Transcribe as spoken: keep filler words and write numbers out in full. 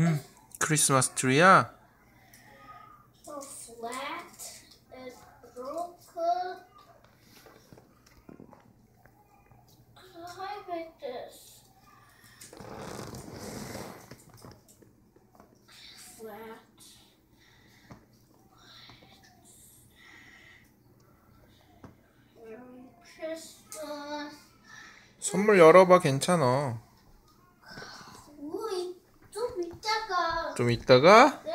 음, 크리스마스 트리야? So flat and broken. How I make this? Flat. Merry Christmas. 선물 열어봐, 괜찮아. 우와, 이- 좀 이따가. 좀 이따가?